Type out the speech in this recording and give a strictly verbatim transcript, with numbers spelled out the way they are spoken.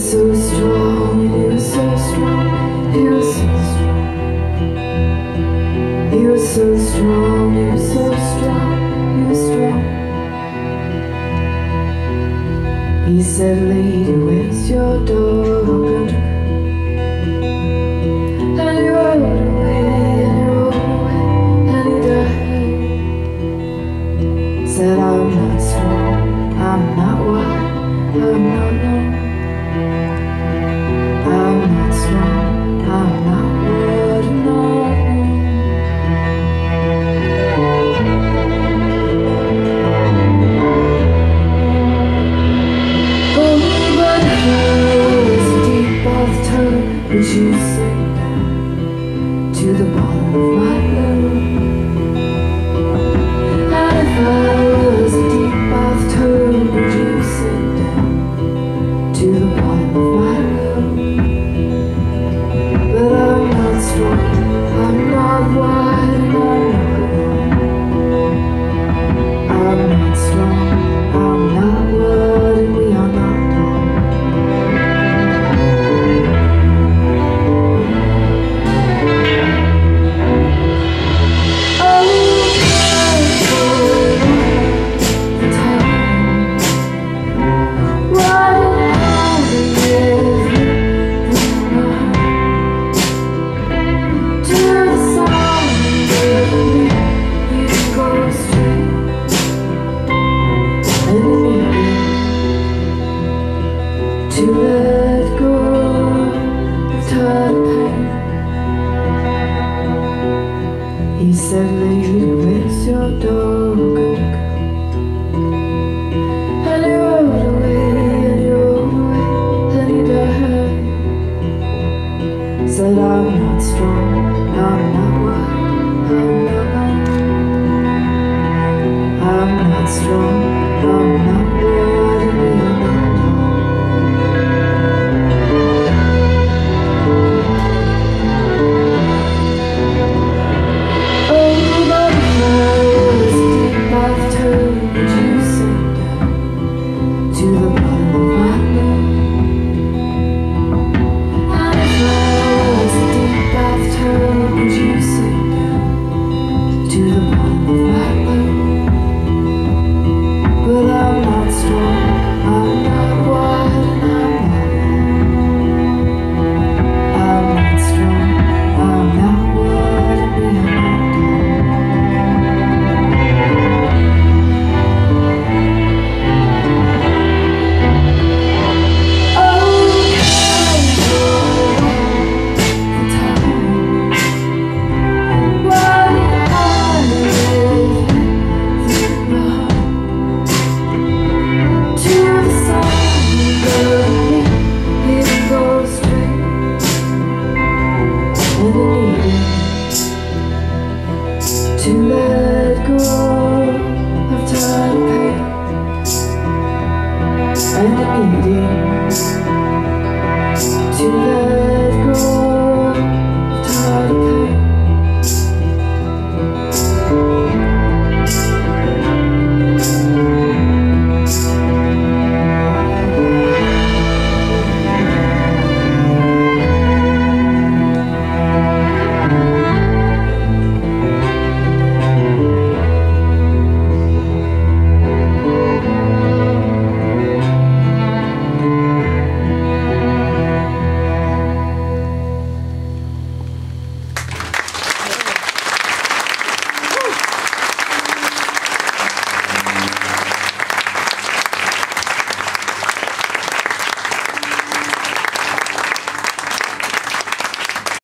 so strong, you were so strong, you were so strong. You were so strong, you were so strong, you were strong. He said, lady, where's your dog? And you rode away, and you rode away, and he died. Said, I'm not strong, I'm not wide, I'm not long. I'm not strong, I'm not wide, I'm not long. Oh, but hers deep bathtub, would you sink down to the bottom of my love? And if I was a deep bathtub, would you sink down to the bottom of my love? But I'm not strong, I'm not wide, and I'm not long. I'm not strong, I'm not wide, and we are not long. To let go of tired pain. He said, lady, where's your dog? And he rode away, and he rode away, and he died. Said, I'm not strong, I'm not wide, I'm not long. I'm not strong, I'm not wide, and we are not long. To let go of tired pain and the needing to let